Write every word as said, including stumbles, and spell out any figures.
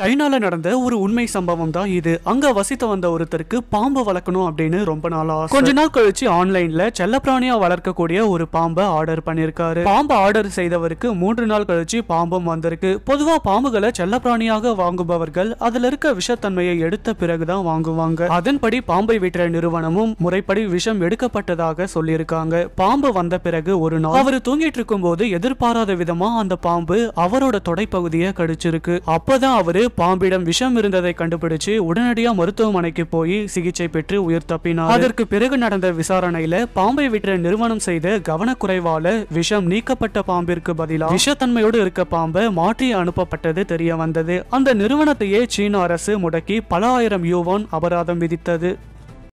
சைனால நடந்த ஒரு உண்மை சம்பவம் தான் இது. அங்க வசித்து வந்த ஒருத்தருக்கு பாம்பு வளர்க்கணும் அப்படின்னு ரொம்ப நாள் ஆசை. கொஞ்ச நாள் கழிச்சு ஆன்லைன்ல செல்லப்பிராணியா வளர்க்கக்கூடிய ஒரு பாம்பை ஆர்டர் பண்ணிருக்காரு. பாம்பு ஆர்டர் செய்தவருக்கு மூன்று நாள் கழிச்சு பாம்பும் வந்திருக்கு. பொதுவா பாம்புகளை செல்லப்பிராணியாக வாங்குபவர்கள் அதுல இருக்க விஷத்தன்மையை எடுத்த பிறகுதான் வாங்குவாங்க. அதன்படி பாம்பை விற்ற நிறுவனமும் முறைப்படி விஷம் எடுக்கப்பட்டதாக சொல்லியிருக்காங்க. பாம்பு வந்த பிறகு ஒரு நாள் அவர் தூங்கிட்டு இருக்கும் போது எதிர்பாராத விதமா அந்த பாம்பு அவரோட தொடைப்பகுதியை கடிச்சிருக்கு. அப்பதான் அவரு பாம்பிடம் விஷம் இருந்ததை கண்டுபிடிச்சு உடனடியா மருத்துவமனைக்கு போய் சிகிச்சை பெற்று உயிர் தப்பினார். அதற்கு பிறகு நடந்த விசாரணையில பாம்பை விற்ற நிறுவனம் செய்த கவனக்குறைவால விஷம் நீக்கப்பட்ட பாம்பிற்கு பதிலாக விஷத்தன்மையோடு இருக்க பாம்பை மாற்றி அனுப்பப்பட்டது தெரிய வந்தது. அந்த நிறுவனத்தையே சீன அரசு முடக்கி பல ஆயிரம் யூவான் அபராதம் விதித்தது.